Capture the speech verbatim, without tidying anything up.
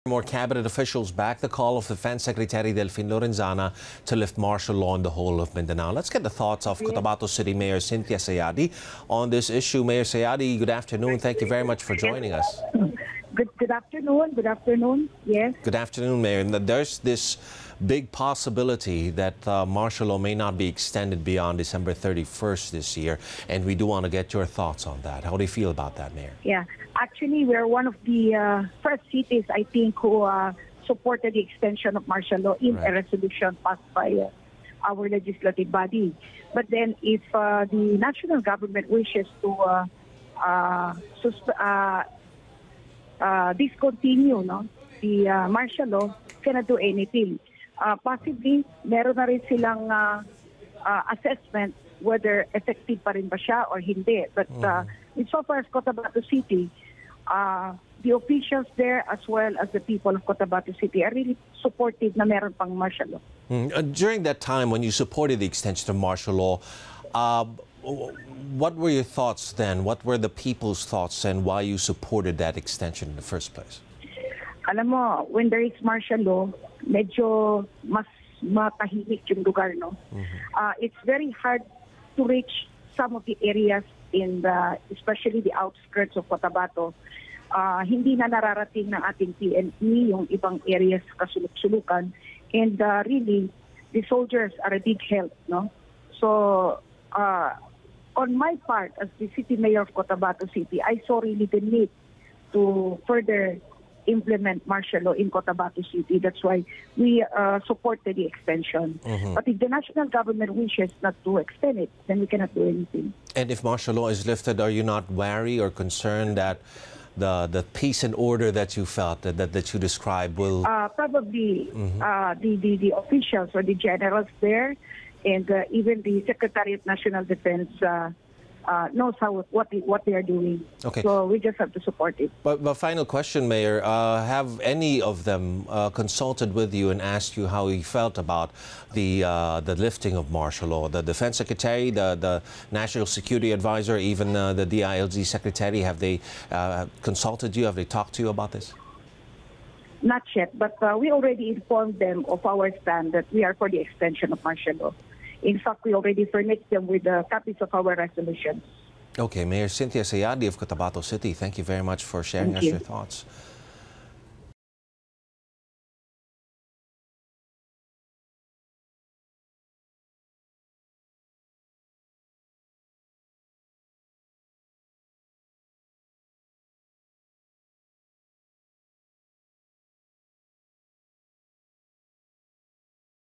More cabinet officials back the call of Defense Secretary Delfin Lorenzana to lift martial law in the whole of Mindanao. Let's get the thoughts of Cotabato City Mayor Cynthia Sayadi on this issue. Mayor Sayadi, good afternoon. Thank you very much for joining us. Good, good afternoon. Good afternoon. Yes. Good afternoon, Mayor. There's this big possibility that uh, martial law may not be extended beyond December thirty-first this year, and we do want to get your thoughts on that. How do you feel about that, Mayor? Yeah. Actually, we're one of the uh, first cities, I think, who uh, supported the extension of martial law in right. a resolution passed by uh, our legislative body. But then if uh, the national government wishes to uh, uh, uh, uh, discontinue no, the uh, martial law, cannot do anything. Uh, possibly, meron na rin silang uh, uh, assessment whether effective pa rin ba siya or hindi. But uh, in so far as Cotabato City, uh, the officials there as well as the people of Cotabato City are really supportive na meron pang martial law. Mm. Uh, during that time when you supported the extension of martial law, uh, what were your thoughts then? What were the people's thoughts and why you supported that extension in the first place? Alam mo, when there is martial law, medyo mas matahimik yung lugar, no? Mm-hmm. uh, it's very hard to reach some of the areas in the, especially the outskirts of Cotabato. Uh, hindi na nararating ng ating P N P yung ibang areas kasuluk-sulukan, and uh, really, the soldiers are a big help, no? So, uh, on my part, as the city mayor of Cotabato City, I saw really the need to further implement martial law in Cotabato City. That's why we uh, supported the extension. Mm-hmm. But if the national government wishes not to extend it, then we cannot do anything. And if martial law is lifted, are you not wary or concerned that the the peace and order that you felt, that, that, that you described will... Uh, probably mm-hmm. uh, the, the, the officials or the generals there and uh, even the Secretary of National Defense uh, Uh, knows how what they, what they are doing. Okay. So we just have to support it. But, but final question, Mayor, uh, have any of them uh, consulted with you and asked you how you felt about the uh, the lifting of martial law? The Defense Secretary, the the National Security Advisor, even uh, the D I L G Secretary, have they uh, consulted you? Have they talked to you about this? Not yet, but uh, we already informed them of our stand that we are for the extension of martial law. In fact, we already furnished them with the copies of our resolutions. Okay, Mayor Cynthia Sayadi of Cotabato City, thank you very much for sharing thank us you. your thoughts.